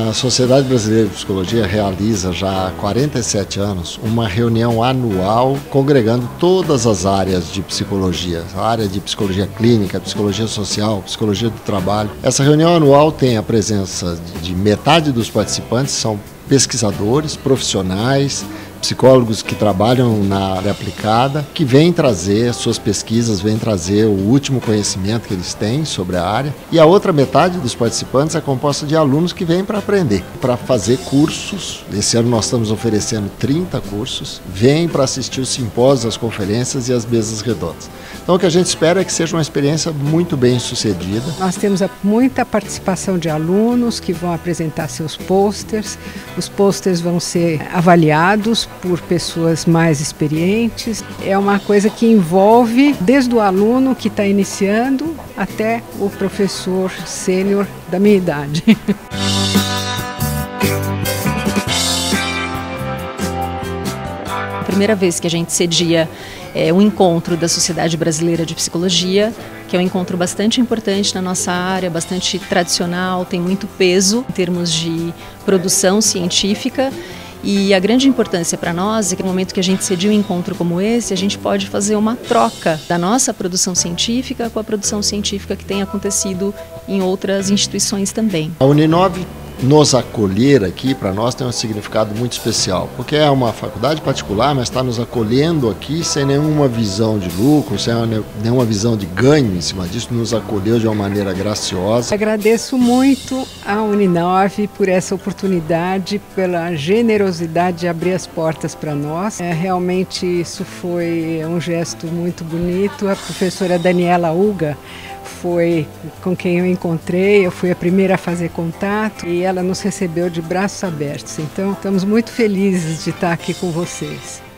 A Sociedade Brasileira de Psicologia realiza já há 47 anos uma reunião anual congregando todas as áreas de psicologia, a área de psicologia clínica, psicologia social, psicologia do trabalho. Essa reunião anual tem a presença de metade dos participantes, são pesquisadores, profissionais, psicólogos que trabalham na área aplicada, que vêm trazer suas pesquisas, vêm trazer o último conhecimento que eles têm sobre a área. E a outra metade dos participantes é composta de alunos que vêm para aprender, para fazer cursos. Esse ano nós estamos oferecendo 30 cursos, vêm para assistir os simpósios, as conferências e as mesas redondas. Então o que a gente espera é que seja uma experiência muito bem sucedida. Nós temos muita participação de alunos que vão apresentar seus pôsteres. Os pôsteres vão ser avaliados por pessoas mais experientes. É uma coisa que envolve desde o aluno que está iniciando até o professor sênior da minha idade. Primeira vez que a gente cedia um encontro da Sociedade Brasileira de Psicologia, que é um encontro bastante importante na nossa área, bastante tradicional, tem muito peso em termos de produção científica. E a grande importância para nós é que no momento que a gente cedia um encontro como esse, a gente pode fazer uma troca da nossa produção científica com a produção científica que tem acontecido em outras instituições também. A Uninove nos acolher aqui, para nós, tem um significado muito especial, porque é uma faculdade particular, mas está nos acolhendo aqui sem nenhuma visão de lucro, sem nenhuma visão de ganho em cima disso, nos acolheu de uma maneira graciosa. Agradeço muito à Uninove por essa oportunidade, pela generosidade de abrir as portas para nós. Realmente isso foi um gesto muito bonito. A professora Daniela Uga foi com quem eu encontrei, eu fui a primeira a fazer contato e ela nos recebeu de braços abertos. Então, estamos muito felizes de estar aqui com vocês.